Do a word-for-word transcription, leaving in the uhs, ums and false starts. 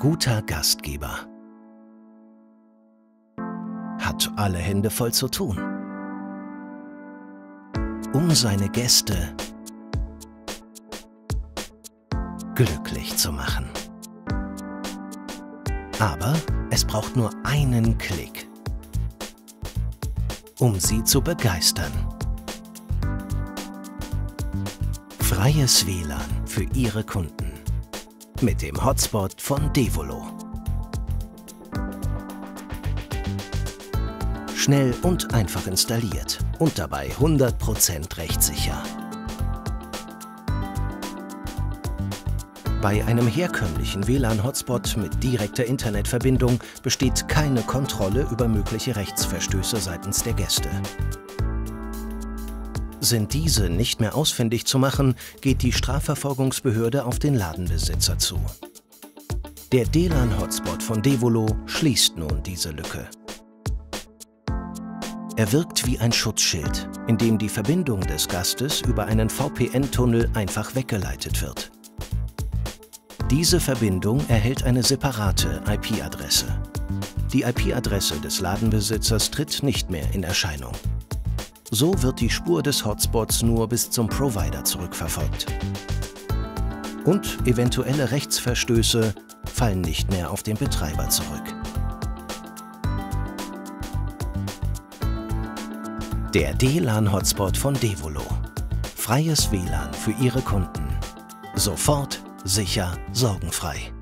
guter Gastgeber hat alle Hände voll zu tun, um seine Gäste glücklich zu machen. Aber es braucht nur einen Klick, um sie zu begeistern. Freies W L A N für Ihre Kunden mit dem Hotspot von Devolo. Schnell und einfach installiert und dabei hundert Prozent rechtssicher. Bei einem herkömmlichen W L A N-Hotspot mit direkter Internetverbindung besteht keine Kontrolle über mögliche Rechtsverstöße seitens der Gäste. Sind diese nicht mehr ausfindig zu machen, geht die Strafverfolgungsbehörde auf den Ladenbesitzer zu. Der D L A N-Hotspot von Devolo schließt nun diese Lücke. Er wirkt wie ein Schutzschild, in dem die Verbindung des Gastes über einen V P N-Tunnel einfach weggeleitet wird. Diese Verbindung erhält eine separate I P-Adresse. Die I P-Adresse des Ladenbesitzers tritt nicht mehr in Erscheinung. So wird die Spur des Hotspots nur bis zum Provider zurückverfolgt. Und eventuelle Rechtsverstöße fallen nicht mehr auf den Betreiber zurück. Der D L A N-Hotspot von Devolo. Freies W L A N für Ihre Kunden. Sofort, sicher, sorgenfrei.